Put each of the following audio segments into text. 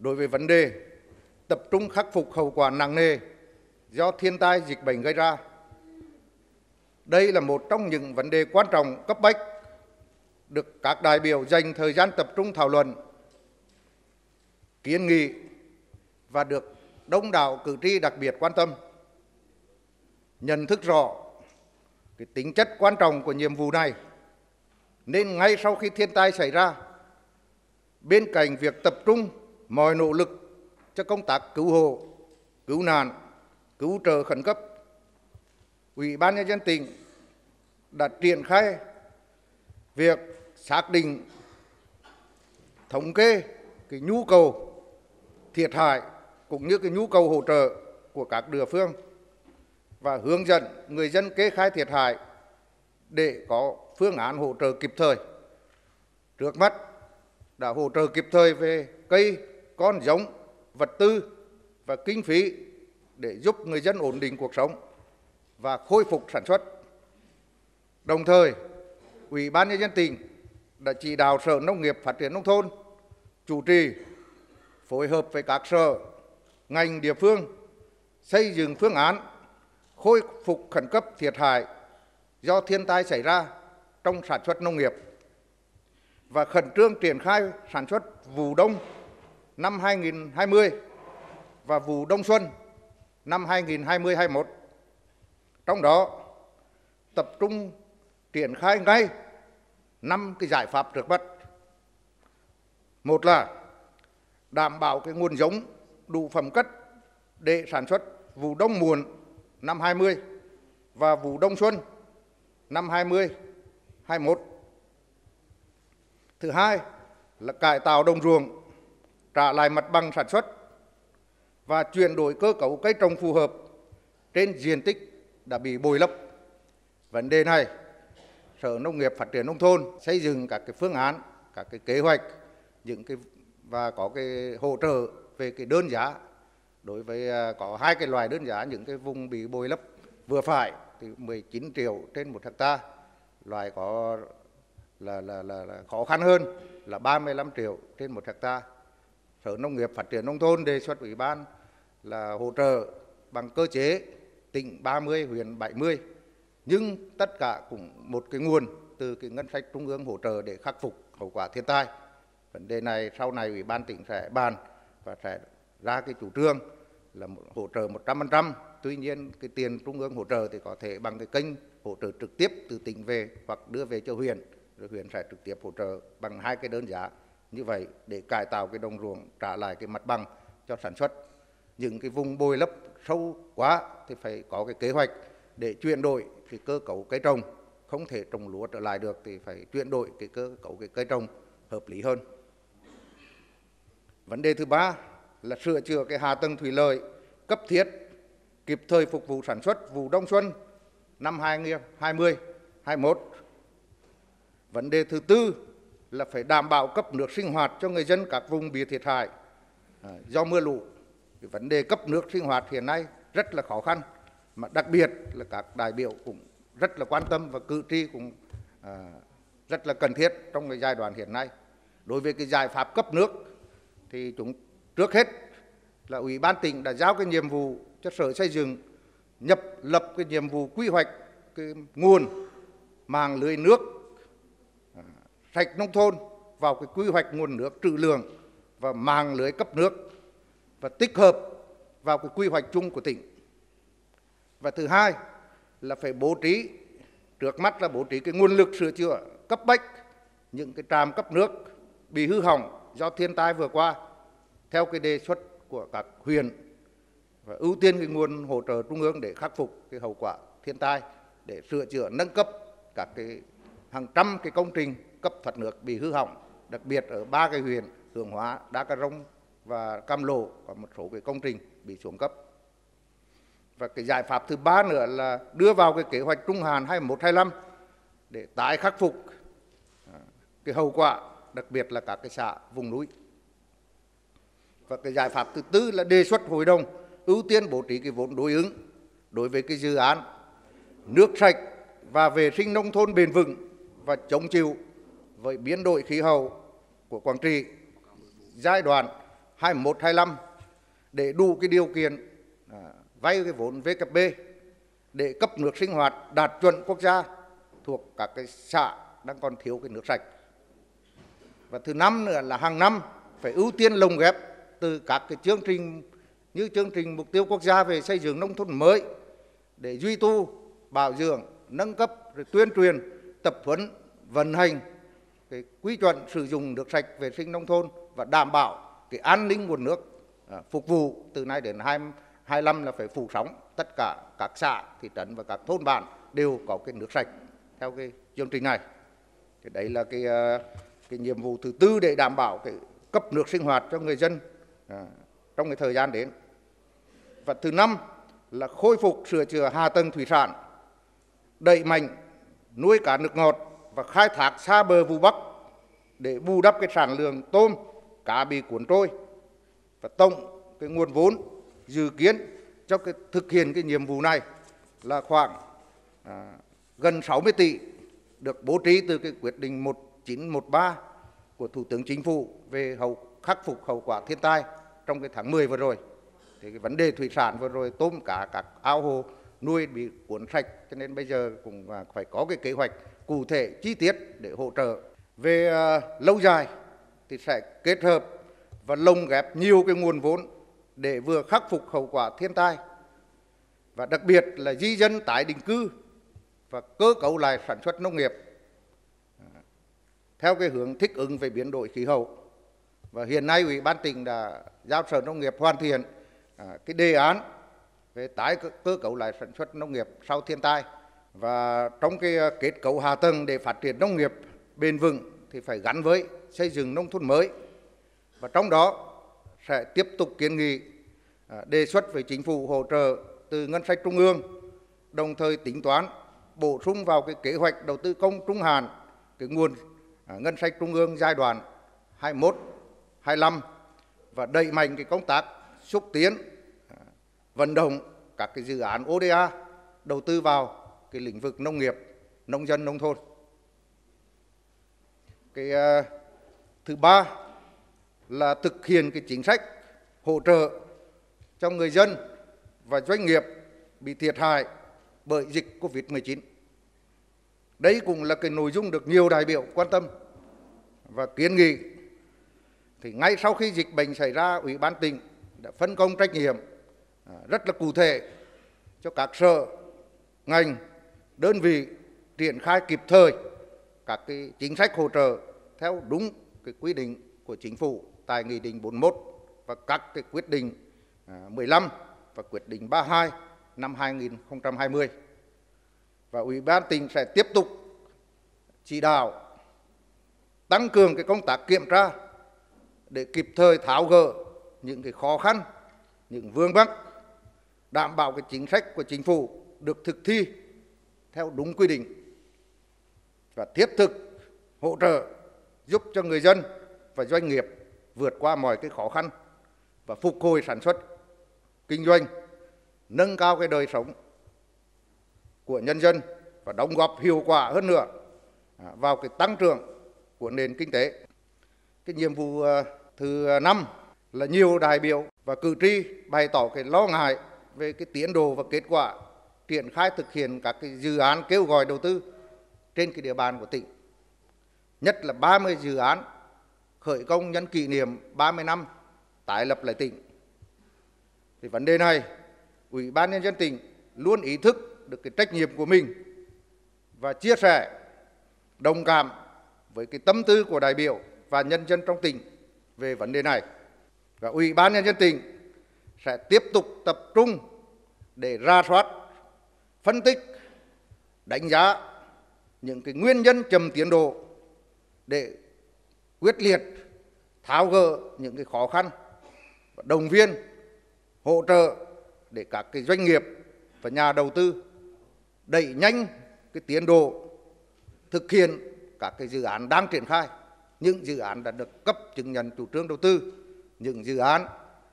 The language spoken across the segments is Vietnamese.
đối với vấn đề tập trung khắc phục hậu quả nặng nề do thiên tai dịch bệnh gây ra. Đây là một trong những vấn đề quan trọng cấp bách được các đại biểu dành thời gian tập trung thảo luận, kiến nghị và được đông đảo cử tri đặc biệt quan tâm. Nhận thức rõ cái tính chất quan trọng của nhiệm vụ này, nên ngay sau khi thiên tai xảy ra, bên cạnh việc tập trung mọi nỗ lực cho công tác cứu hộ, cứu nạn, cứu trợ khẩn cấp, Ủy ban Nhân dân tỉnh đã triển khai việc xác định, thống kê cái nhu cầu thiệt hại cũng như cái nhu cầu hỗ trợ của các địa phương và hướng dẫn người dân kê khai thiệt hại để có phương án hỗ trợ kịp thời. Trước mắt đã hỗ trợ kịp thời về cây, con giống, vật tư và kinh phí để giúp người dân ổn định cuộc sống và khôi phục sản xuất. Đồng thời, Ủy ban Nhân dân tỉnh đã chỉ đạo Sở Nông nghiệp Phát triển Nông thôn chủ trì phối hợp với các sở, ngành địa phương xây dựng phương án khôi phục khẩn cấp thiệt hại do thiên tai xảy ra trong sản xuất nông nghiệp và khẩn trương triển khai sản xuất vụ đông năm 2020 và vụ đông xuân năm 2020-21. Trong đó tập trung triển khai ngay 5 cái giải pháp trước mắt. Một là đảm bảo cái nguồn giống đủ phẩm chất để sản xuất vụ đông muộn năm 20 và vụ đông xuân năm 2021. Thứ hai là cải tạo đồng ruộng, trả lại mặt bằng sản xuất và chuyển đổi cơ cấu cây trồng phù hợp trên diện tích đã bị bồi lấp. Vấn đề này, Sở Nông nghiệp Phát triển Nông thôn xây dựng các cái phương án, các cái kế hoạch và có cái hỗ trợ về cái đơn giá đối với có 2 cái loại đơn giá những cái vùng bị bồi lấp vừa phải thì 19 triệu trên 1 hectare, loại có là khó khăn hơn là 35 triệu trên 1 hectare. Sở Nông nghiệp Phát triển Nông thôn đề xuất Ủy ban là hỗ trợ bằng cơ chế tỉnh 30, huyện 70, nhưng tất cả cũng một cái nguồn từ cái ngân sách trung ương hỗ trợ để khắc phục hậu quả thiên tai. Vấn đề này sau này Ủy ban tỉnh sẽ bàn và sẽ ra cái chủ trương là hỗ trợ 100%. Tuy nhiên cái tiền trung ương hỗ trợ thì có thể bằng cái kênh hỗ trợ trực tiếp từ tỉnh về hoặc đưa về cho huyện, rồi huyện sẽ trực tiếp hỗ trợ bằng 2 cái đơn giá như vậy để cải tạo cái đồng ruộng, trả lại cái mặt bằng cho sản xuất. Những cái vùng bồi lấp sâu quá thì phải có cái kế hoạch để chuyển đổi cái cơ cấu cây trồng, không thể trồng lúa trở lại được thì phải chuyển đổi cái cơ cấu cái cây trồng hợp lý hơn. Vấn đề thứ ba là sửa chữa cái hạ tầng thủy lợi cấp thiết kịp thời phục vụ sản xuất vụ đông xuân năm 2020-21. Vấn đề thứ tư là phải đảm bảo cấp nước sinh hoạt cho người dân các vùng bị thiệt hại do mưa lũ. Cái vấn đề cấp nước sinh hoạt hiện nay rất là khó khăn, mà đặc biệt là các đại biểu cũng rất là quan tâm và cử tri cũng rất là cần thiết trong cái giai đoạn hiện nay. Đối với cái giải pháp cấp nước thì trước hết là Ủy ban tỉnh đã giao cái nhiệm vụ cho Sở Xây dựng lập cái nhiệm vụ quy hoạch cái nguồn mạng lưới nước sạch nông thôn vào cái quy hoạch nguồn nước trữ lượng và mạng lưới cấp nước và tích hợp vào cái quy hoạch chung của tỉnh. Và thứ hai là phải bố trí, trước mắt là bố trí cái nguồn lực sửa chữa cấp bách những cái trạm cấp nước bị hư hỏng do thiên tai vừa qua theo cái đề xuất của các huyện và ưu tiên cái nguồn hỗ trợ trung ương để khắc phục cái hậu quả thiên tai, để sửa chữa nâng cấp các cái hàng trăm cái công trình cấp thoát nước bị hư hỏng, đặc biệt ở 3 cái huyện Hướng Hóa, Đắk Rông và Cam Lộ có một số cái công trình bị xuống cấp. Và cái giải pháp thứ ba nữa là đưa vào cái kế hoạch trung hạn 21-25 để tái khắc phục cái hậu quả, đặc biệt là các cái xã vùng núi. Và cái giải pháp thứ tư là đề xuất hội đồng ưu tiên bố trí cái vốn đối ứng đối với cái dự án nước sạch và vệ sinh nông thôn bền vững và chống chịu với biến đổi khí hậu của Quảng Trị giai đoạn 21-25 để đủ cái điều kiện vay cái vốn VKB để cấp nước sinh hoạt đạt chuẩn quốc gia thuộc các cái xã đang còn thiếu cái nước sạch. Và thứ năm nữa là hàng năm phải ưu tiên lồng ghép từ các cái chương trình như chương trình mục tiêu quốc gia về xây dựng nông thôn mới để duy tu, bảo dưỡng, nâng cấp, rồi tuyên truyền, tập huấn, vận hành cái quy chuẩn sử dụng nước sạch vệ sinh nông thôn và đảm bảo cái an ninh nguồn nước phục vụ từ nay đến 2025 là phải phủ sóng tất cả các xã, thị trấn và các thôn bản đều có cái nước sạch theo cái chương trình này. Thì đấy là cái nhiệm vụ thứ tư để đảm bảo cái cấp nước sinh hoạt cho người dân trong cái thời gian đến. Và thứ năm là khôi phục sửa chữa hạ tầng thủy sản, đẩy mạnh nuôi cá nước ngọt và khai thác xa bờ vụ Bắc để bù đắp cái sản lượng tôm, cá bị cuốn trôi. Và tổng cái nguồn vốn dự kiến cho cái thực hiện cái nhiệm vụ này là khoảng gần 60 tỷ được bố trí từ cái quyết định 1913 của Thủ tướng Chính phủ về khắc phục hậu quả thiên tai trong cái tháng 10 vừa rồi. Thì cái vấn đề thủy sản vừa rồi, tôm cá các ao hồ nuôi bị cuốn sạch, cho nên bây giờ cũng phải có cái kế hoạch cụ thể chi tiết để hỗ trợ. Về lâu dài thì sẽ kết hợp và lồng ghép nhiều cái nguồn vốn để vừa khắc phục hậu quả thiên tai và đặc biệt là di dân tái định cư và cơ cấu lại sản xuất nông nghiệp theo cái hướng thích ứng về biến đổi khí hậu. Và hiện nay Ủy ban tỉnh đã giao Sở Nông nghiệp hoàn thiện cái đề án về tái cơ cấu lại sản xuất nông nghiệp sau thiên tai. Và trong cái kết cấu hạ tầng để phát triển nông nghiệp bền vững thì phải gắn với xây dựng nông thôn mới. Và trong đó sẽ tiếp tục kiến nghị đề xuất với Chính phủ hỗ trợ từ ngân sách trung ương, đồng thời tính toán bổ sung vào cái kế hoạch đầu tư công trung hạn cái nguồn ngân sách trung ương giai đoạn 21-25 và đẩy mạnh cái công tác xúc tiến vận động các cái dự án ODA đầu tư vào cái lĩnh vực nông nghiệp, nông dân, nông thôn. Cái thứ ba là thực hiện cái chính sách hỗ trợ cho người dân và doanh nghiệp bị thiệt hại bởi dịch Covid-19. Đấy cũng là cái nội dung được nhiều đại biểu quan tâm và kiến nghị. Thì ngay sau khi dịch bệnh xảy ra, Ủy ban tỉnh đã phân công trách nhiệm rất là cụ thể cho các sở, ngành, đơn vị triển khai kịp thời các cái chính sách hỗ trợ theo đúng cái quy định của Chính phủ tại Nghị định 41 và các cái quyết định 15 và quyết định 32 năm 2020. Và Ủy ban tỉnh sẽ tiếp tục chỉ đạo tăng cường cái công tác kiểm tra để kịp thời tháo gỡ những cái khó khăn, những vướng mắc, đảm bảo cái chính sách của Chính phủ được thực thi theo đúng quy định và thiết thực hỗ trợ giúp cho người dân và doanh nghiệp vượt qua mọi cái khó khăn và phục hồi sản xuất, kinh doanh, nâng cao cái đời sống của nhân dân và đóng góp hiệu quả hơn nữa vào cái tăng trưởng của nền kinh tế. Cái nhiệm vụ thứ năm là nhiều đại biểu và cử tri bày tỏ cái lo ngại về cái tiến độ và kết quả triển khai thực hiện các cái dự án kêu gọi đầu tư trên cái địa bàn của tỉnh. Nhất là 30 dự án khởi công nhân kỷ niệm 30 năm tái lập lại tỉnh. Thì vấn đề này, Ủy ban Nhân dân tỉnh luôn ý thức được cái trách nhiệm của mình và chia sẻ, đồng cảm với cái tâm tư của đại biểu và nhân dân trong tỉnh về vấn đề này. Và Ủy ban Nhân dân tỉnh sẽ tiếp tục tập trung để rà soát, phân tích, đánh giá những cái nguyên nhân chậm tiến độ để quyết liệt tháo gỡ những cái khó khăn, động viên, hỗ trợ để các cái doanh nghiệp và nhà đầu tư đẩy nhanh cái tiến độ thực hiện các cái dự án đang triển khai, những dự án đã được cấp chứng nhận chủ trương đầu tư, những dự án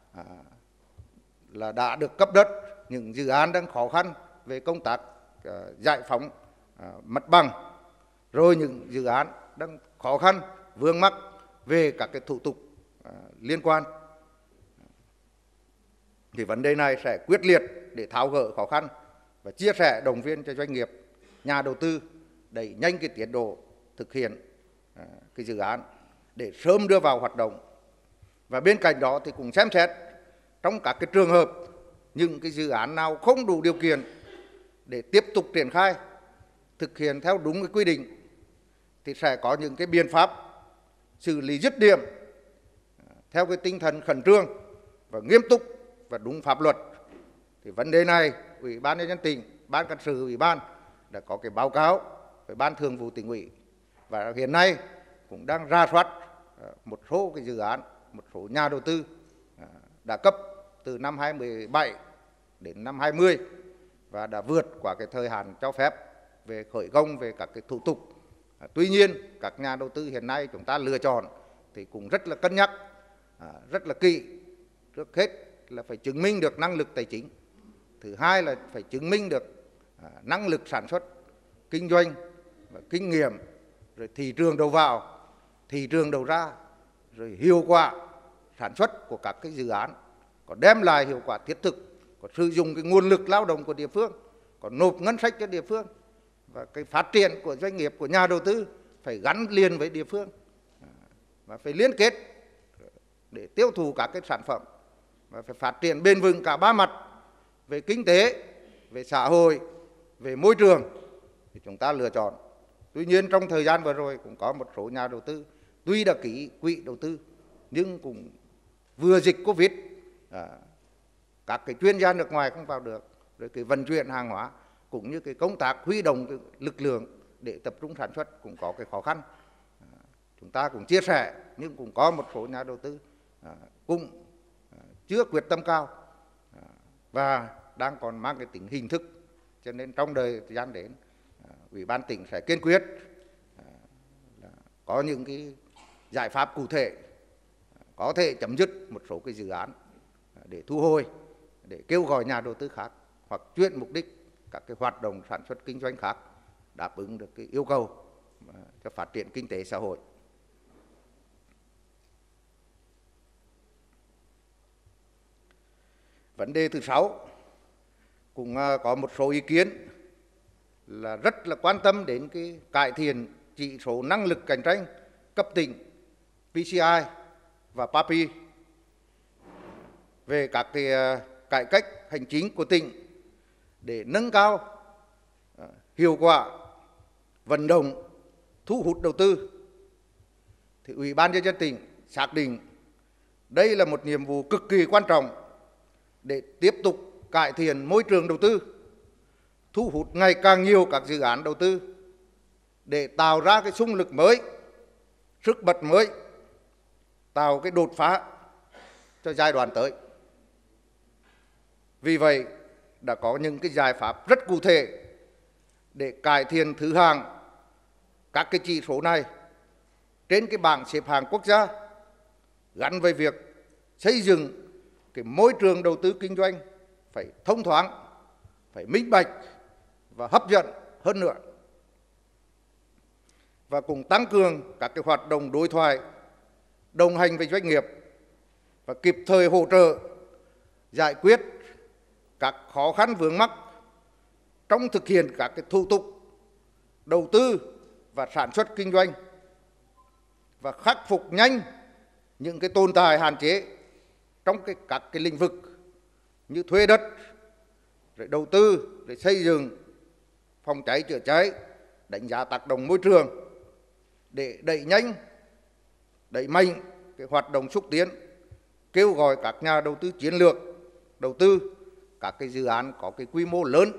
là đã được cấp đất, những dự án đang khó khăn về công tác giải phóng mặt bằng, rồi những dự án đang khó khăn vướng mắc về các cái thủ tục liên quan. thì vấn đề này sẽ quyết liệt để tháo gỡ khó khăn và chia sẻ động viên cho doanh nghiệp, nhà đầu tư đẩy nhanh cái tiến độ thực hiện cái dự án để sớm đưa vào hoạt động. Và bên cạnh đó thì cũng xem xét trong các cái trường hợp những cái dự án nào không đủ điều kiện để tiếp tục triển khai thực hiện theo đúng cái quy định thì sẽ có những cái biện pháp xử lý dứt điểm theo cái tinh thần khẩn trương và nghiêm túc và đúng pháp luật. Thì vấn đề này Ủy ban nhân dân tỉnh, Ban Cán sự Ủy ban đã có cái báo cáo với Ban Thường vụ Tỉnh ủy và hiện nay cũng đang rà soát một số cái dự án, một số nhà đầu tư đã cấp từ năm 2017 đến năm 2020 và đã vượt qua cái thời hạn cho phép về khởi công, về các cái thủ tục. Tuy nhiên các nhà đầu tư hiện nay chúng ta lựa chọn thì cũng rất là cân nhắc, rất là kỹ. Trước hết là phải chứng minh được năng lực tài chính, thứ hai là phải chứng minh được năng lực sản xuất, kinh doanh và kinh nghiệm, rồi thị trường đầu vào, thị trường đầu ra, rồi hiệu quả sản xuất của các cái dự án có đem lại hiệu quả thiết thực, có sử dụng cái nguồn lực lao động của địa phương, có nộp ngân sách cho địa phương, và cái phát triển của doanh nghiệp, của nhà đầu tư phải gắn liền với địa phương và phải liên kết để tiêu thụ các cái sản phẩm và phải phát triển bền vững cả ba mặt về kinh tế, về xã hội, về môi trường thì chúng ta lựa chọn. Tuy nhiên trong thời gian vừa rồi cũng có một số nhà đầu tư tuy đã ký quỹ đầu tư nhưng cũng vừa dịch Covid, các cái chuyên gia nước ngoài không vào được, rồi cái vận chuyển hàng hóa cũng như cái công tác huy động cái lực lượng để tập trung sản xuất cũng có cái khó khăn. Chúng ta cũng chia sẻ nhưng cũng có một số nhà đầu tư cũng chưa quyết tâm cao và đang còn mang cái tính hình thức, cho nên trong thời gian đến Ủy ban tỉnh sẽ kiên quyết có những cái giải pháp cụ thể có thể chấm dứt một số cái dự án để thu hồi, để kêu gọi nhà đầu tư khác hoặc chuyển mục đích các cái hoạt động sản xuất kinh doanh khác đáp ứng được cái yêu cầu cho phát triển kinh tế xã hội. Vấn đề thứ 6 cũng có một số ý kiến là rất là quan tâm đến cái cải thiện chỉ số năng lực cạnh tranh cấp tỉnh PCI và PAPI về các cái cải cách hành chính của tỉnh để nâng cao hiệu quả vận động thu hút đầu tư. Thì Ủy ban nhân dân tỉnh xác định đây là một nhiệm vụ cực kỳ quan trọng để tiếp tục cải thiện môi trường đầu tư, thu hút ngày càng nhiều các dự án đầu tư để tạo ra cái xung lực mới, sức bật mới, tạo cái đột phá cho giai đoạn tới. Vì vậy đã có những cái giải pháp rất cụ thể để cải thiện thứ hạng các cái chỉ số này trên cái bảng xếp hạng quốc gia, gắn với việc xây dựng cái môi trường đầu tư kinh doanh phải thông thoáng, phải minh bạch và hấp dẫn hơn nữa, và cùng tăng cường các cái hoạt động đối thoại, đồng hành với doanh nghiệp và kịp thời hỗ trợ giải quyết các khó khăn vướng mắc trong thực hiện các cái thủ tục đầu tư và sản xuất kinh doanh, và khắc phục nhanh những cái tồn tại hạn chế trong các cái lĩnh vực như thuê đất, rồi đầu tư, rồi xây dựng, phòng cháy chữa cháy, đánh giá tác động môi trường để đẩy nhanh, đẩy mạnh cái hoạt động xúc tiến, kêu gọi các nhà đầu tư chiến lược đầu tư các cái dự án có cái quy mô lớn.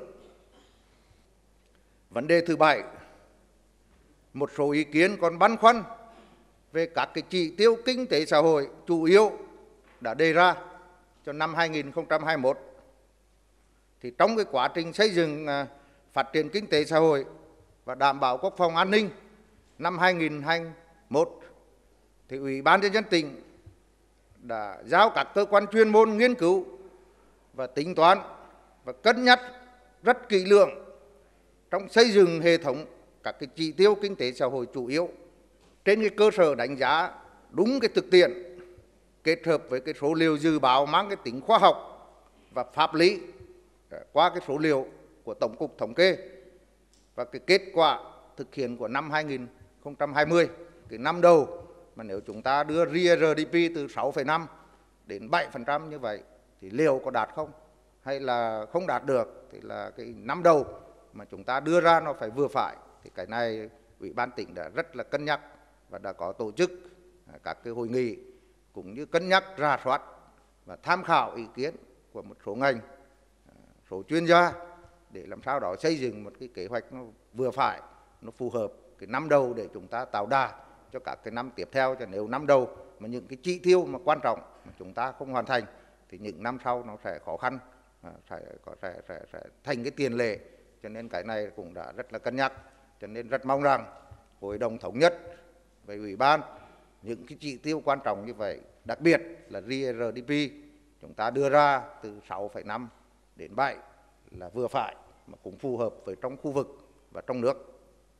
Vấn đề thứ 7, một số ý kiến còn băn khoăn về các cái chỉ tiêu kinh tế xã hội chủ yếu đã đề ra cho năm 2021. Thì trong cái quá trình xây dựng phát triển kinh tế xã hội và đảm bảo quốc phòng an ninh năm 2021 thì Ủy ban nhân dân tỉnh đã giao các cơ quan chuyên môn nghiên cứu và tính toán và cân nhắc rất kỹ lưỡng trong xây dựng hệ thống các cái chỉ tiêu kinh tế xã hội chủ yếu trên cái cơ sở đánh giá đúng cái thực tiễn, kết hợp với cái số liệu dự báo mang cái tính khoa học và pháp lý qua cái số liệu của Tổng cục Thống kê và cái kết quả thực hiện của năm 2020, cái năm đầu mà nếu chúng ta đưa GDP từ 6,5 đến 7% như vậy thì liệu có đạt không hay là không đạt được, thì là cái năm đầu mà chúng ta đưa ra nó phải vừa phải. Thì cái này Ủy ban tỉnh đã rất là cân nhắc và đã có tổ chức các cái hội nghị cũng như cân nhắc rà soát và tham khảo ý kiến của một số ngành, số chuyên gia để làm sao đó xây dựng một cái kế hoạch nó vừa phải, nó phù hợp cái năm đầu để chúng ta tạo đà cho các cái năm tiếp theo. Cho nếu năm đầu mà những cái chỉ tiêu mà quan trọng mà chúng ta không hoàn thành thì những năm sau nó sẽ khó khăn, sẽ thành cái tiền lệ. Cho nên cái này cũng đã rất là cân nhắc. Cho nên rất mong rằng Hội đồng thống nhất với Ủy ban những cái chỉ tiêu quan trọng như vậy, đặc biệt là GDP chúng ta đưa ra từ 6,5 đến 7 là vừa phải mà cũng phù hợp với trong khu vực và trong nước.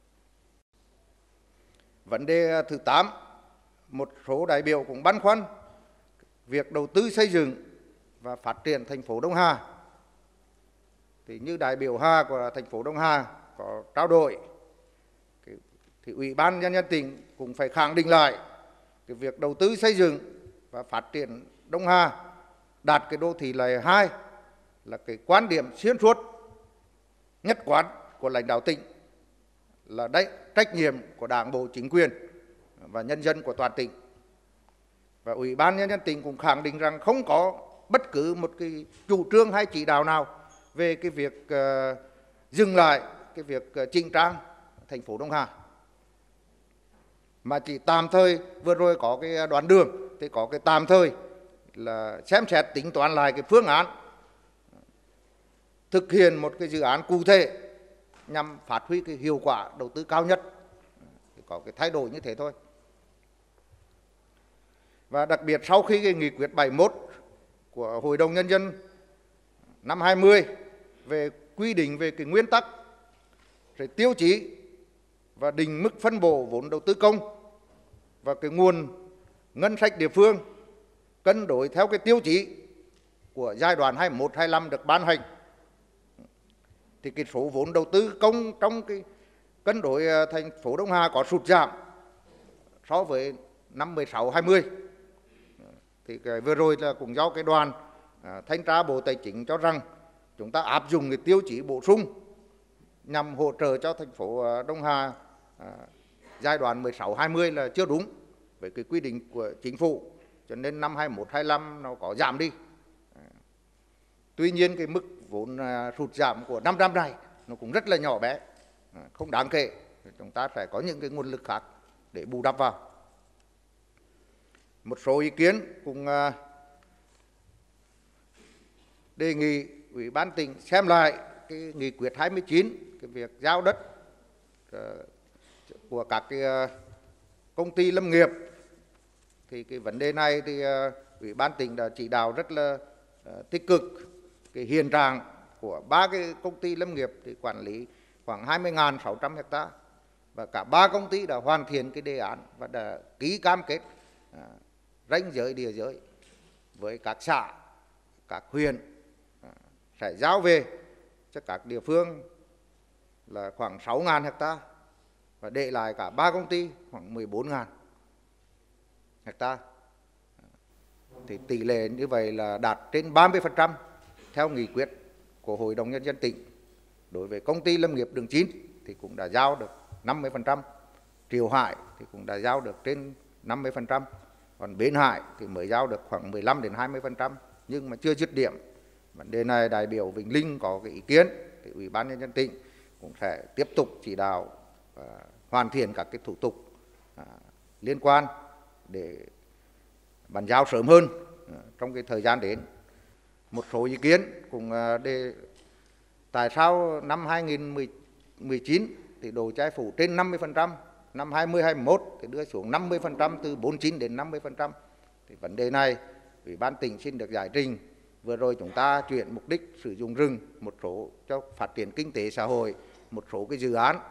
Vấn đề thứ 8, một số đại biểu cũng băn khoăn việc đầu tư xây dựng và phát triển thành phố Đông Hà. Thì như đại biểu Hà của thành phố Đông Hà có trao đổi, thì Ủy ban Nhân dân tỉnh cũng phải khẳng định lại cái việc đầu tư xây dựng và phát triển Đông Hà đạt cái đô thị loại 2 là cái quan điểm xuyên suốt nhất quán của lãnh đạo tỉnh, là trách nhiệm của Đảng bộ, chính quyền và nhân dân của toàn tỉnh. Và Ủy ban Nhân dân tỉnh cũng khẳng định rằng không có bất cứ một cái chủ trương hay chỉ đạo nào về cái việc dừng lại cái việc chỉnh trang thành phố Đông Hà, mà chỉ tạm thời vừa rồi có cái đoạn đường thì có cái tạm thời là xem xét tính toán lại cái phương án thực hiện một cái dự án cụ thể nhằm phát huy cái hiệu quả đầu tư cao nhất, thì có cái thay đổi như thế thôi. Và đặc biệt sau khi cái nghị quyết 71 của Hội đồng Nhân dân năm 20 về quy định về cái nguyên tắc, rồi tiêu chí và định mức phân bổ vốn đầu tư công và cái nguồn ngân sách địa phương cân đối theo cái tiêu chí của giai đoạn 21-25 được ban hành, thì cái số vốn đầu tư công trong cái cân đối thành phố Đông Hà có sụt giảm so với năm 16-20. Thì cái vừa rồi là cũng do cái đoàn thanh tra Bộ Tài chính cho rằng chúng ta áp dụng cái tiêu chí bổ sung nhằm hỗ trợ cho thành phố Đông Hà giai đoạn 16-20 là chưa đúng với cái quy định của chính phủ, cho nên năm 21-25 nó có giảm đi. Tuy nhiên cái mức vốn sụt giảm của 5 năm này nó cũng rất là nhỏ bé, không đáng kể. Chúng ta sẽ có những cái nguồn lực khác để bù đắp vào. Một số ý kiến cũng đề nghị Ủy ban tỉnh xem lại cái nghị quyết 29, cái việc giao đất của các cái công ty lâm nghiệp. Thì cái vấn đề này thì Ủy ban tỉnh đã chỉ đạo rất là tích cực. Cái hiện trạng của 3 cái công ty lâm nghiệp thì quản lý khoảng 20.600 ha, và cả 3 công ty đã hoàn thiện cái đề án và đã ký cam kết ranh giới địa giới với các xã, các huyện sẽ giao về cho các địa phương là khoảng 6.000 ha và để lại cả 3 công ty khoảng 14.000 ha. Thì tỷ lệ như vậy là đạt trên 30% theo nghị quyết của Hội đồng Nhân dân tỉnh. Đối với công ty lâm nghiệp Đường Chín thì cũng đã giao được 50%, Triều Hải thì cũng đã giao được trên 50%, còn Bến Hải thì mới giao được khoảng 15 đến 20%, nhưng mà chưa dứt điểm. Vấn đề này đại biểu Vĩnh Linh có cái ý kiến thì Ủy ban Nhân dân tỉnh cũng sẽ tiếp tục chỉ đạo hoàn thiện các cái thủ tục liên quan để bàn giao sớm hơn trong cái thời gian đến. Một số ý kiến cũng đề tại sao năm 2019 thì độ che phủ trên 50%, năm 2021 thì đưa xuống 50%, từ 49 đến 50%. Thì vấn đề này Ủy ban tỉnh xin được giải trình. Vừa rồi chúng ta chuyển mục đích sử dụng rừng một số cho phát triển kinh tế xã hội, một số cái dự án,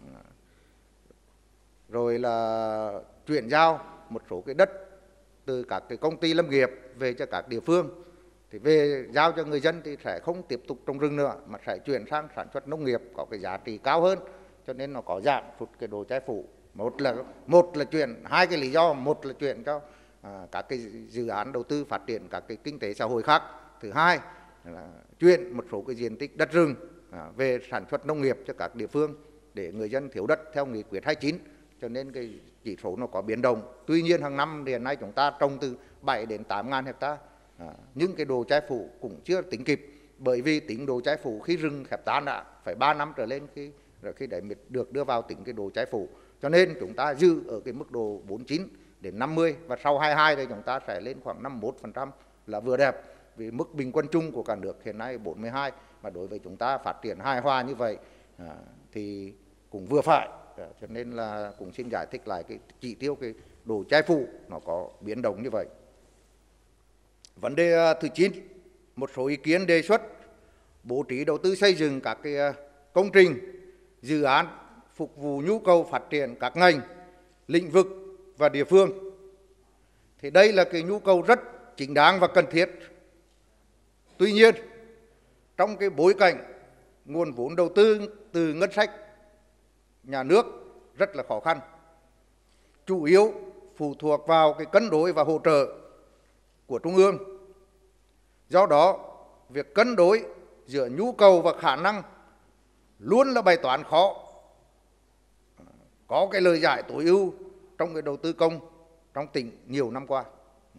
rồi là chuyển giao một số cái đất từ các cái công ty lâm nghiệp về cho các địa phương, Thì về giao cho người dân thì sẽ không tiếp tục trồng rừng nữa mà sẽ chuyển sang sản xuất nông nghiệp có cái giá trị cao hơn, cho nên nó có giảm sút cái độ che phủ. Một là chuyển hai cái lý do, một là chuyển cho các cái dự án đầu tư phát triển các cái kinh tế xã hội khác, thứ hai là chuyển một số cái diện tích đất rừng về sản xuất nông nghiệp cho các địa phương để người dân thiếu đất theo nghị quyết 29, cho nên cái chỉ số nó có biến động. Tuy nhiên hàng năm hiện nay chúng ta trồng từ 7 đến 8 ngàn hecta, nhưng cái độ che phủ cũng chưa tính kịp, bởi vì tính độ che phủ khi rừng khép tán đã phải 3 năm trở lên khi đấy được đưa vào tính cái độ che phủ, cho nên chúng ta giữ ở cái mức độ 49 đến 50, và sau 22 thì chúng ta sẽ lên khoảng 51% là vừa đẹp, vì mức bình quân chung của cả nước hiện nay 42, mà đối với chúng ta phát triển hài hòa như vậy thì cũng vừa phải, cho nên là cũng xin giải thích lại cái chỉ tiêu cái độ che phủ nó có biến động như vậy. Vấn đề thứ 9, một số ý kiến đề xuất bố trí đầu tư xây dựng các cái công trình, dự án phục vụ nhu cầu phát triển các ngành, lĩnh vực và địa phương. Thì đây là cái nhu cầu rất chính đáng và cần thiết. Tuy nhiên, trong cái bối cảnh nguồn vốn đầu tư từ ngân sách nhà nước rất là khó khăn, chủ yếu phụ thuộc vào cái cân đối và hỗ trợ của Trung ương. Do đó, việc cân đối giữa nhu cầu và khả năng luôn là bài toán khó. Có cái lời giải tối ưu trong cái đầu tư công trong tỉnh nhiều năm qua.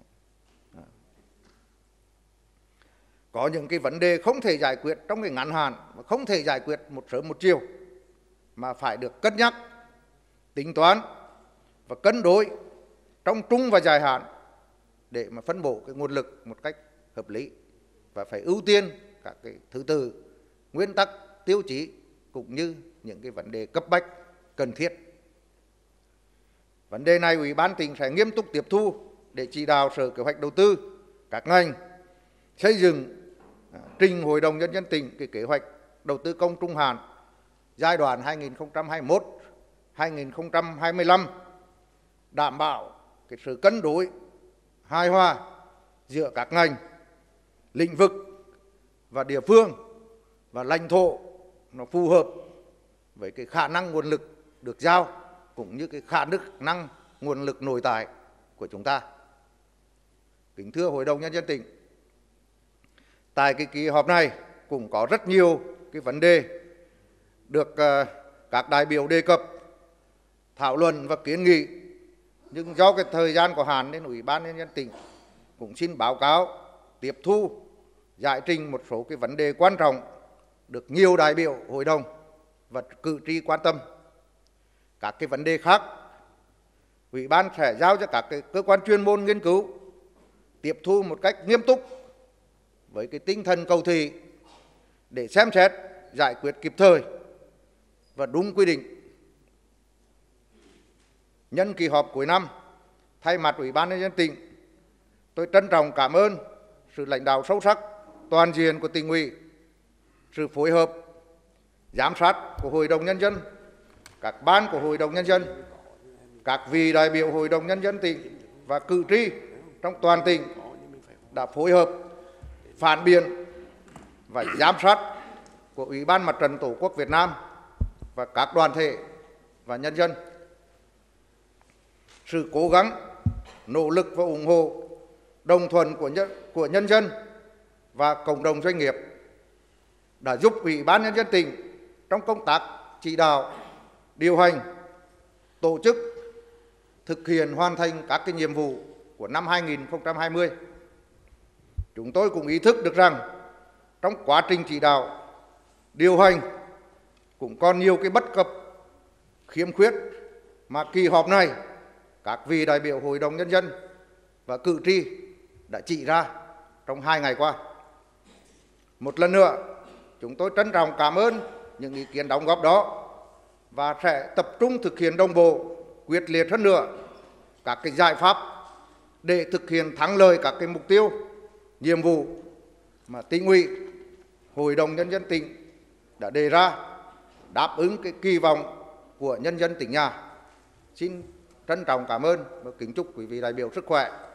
Có những cái vấn đề không thể giải quyết trong cái ngắn hạn, và không thể giải quyết một sớm một chiều, mà phải được cân nhắc, tính toán và cân đối trong trung và dài hạn để mà phân bổ cái nguồn lực một cách hợp lý, và phải ưu tiên các cái thứ tự, nguyên tắc, tiêu chí cũng như những cái vấn đề cấp bách cần thiết. Vấn đề này Ủy ban tỉnh sẽ nghiêm túc tiếp thu để chỉ đạo Sở Kế hoạch Đầu tư các ngành xây dựng trình Hội đồng Nhân dân tỉnh cái kế hoạch đầu tư công trung hạn giai đoạn 2021-2025, đảm bảo cái sự cân đối hài hòa giữa các ngành, lĩnh vực và địa phương và lãnh thổ, nó phù hợp với cái khả năng nguồn lực được giao cũng như cái khả năng nguồn lực nội tại của chúng ta. Kính thưa Hội đồng Nhân dân tỉnh, tại cái kỳ họp này cũng có rất nhiều cái vấn đề được các đại biểu đề cập, thảo luận và kiến nghị, nhưng do cái thời gian có hạn nên Ủy ban Nhân dân tỉnh cũng xin báo cáo tiếp thu giải trình một số cái vấn đề quan trọng được nhiều đại biểu hội đồng và cử tri quan tâm. Các cái vấn đề khác, Ủy ban sẽ giao cho các cái cơ quan chuyên môn nghiên cứu, tiếp thu một cách nghiêm túc với cái tinh thần cầu thị để xem xét, giải quyết kịp thời và đúng quy định. Nhân kỳ họp cuối năm, thay mặt Ủy ban Nhân dân tỉnh, tôi trân trọng cảm ơn sự lãnh đạo sâu sắc, toàn diện của tỉnh ủy, sự phối hợp, giám sát của Hội đồng Nhân dân, các ban của Hội đồng Nhân dân, các vị đại biểu Hội đồng Nhân dân tỉnh và cử tri trong toàn tỉnh đã phối hợp phản biện và giám sát của Ủy ban Mặt trận Tổ quốc Việt Nam và các đoàn thể và nhân dân. Sự cố gắng, nỗ lực và ủng hộ đồng thuận của nhân dân và cộng đồng doanh nghiệp đã giúp Ủy ban Nhân dân tỉnh trong công tác chỉ đạo, điều hành, tổ chức, thực hiện hoàn thành các cái nhiệm vụ của năm 2020. Chúng tôi cũng ý thức được rằng trong quá trình chỉ đạo, điều hành cũng còn nhiều cái bất cập, khiếm khuyết mà kỳ họp này các vị đại biểu Hội đồng Nhân dân và cử tri đã chỉ ra trong 2 ngày qua. Một lần nữa, chúng tôi trân trọng cảm ơn những ý kiến đóng góp đó và sẽ tập trung thực hiện đồng bộ, quyết liệt hơn nữa các cái giải pháp để thực hiện thắng lợi các cái mục tiêu, nhiệm vụ mà tỉnh ủy, Hội đồng Nhân dân tỉnh đã đề ra, đáp ứng cái kỳ vọng của nhân dân tỉnh nhà. Xin trân trọng cảm ơn và kính chúc quý vị đại biểu sức khỏe.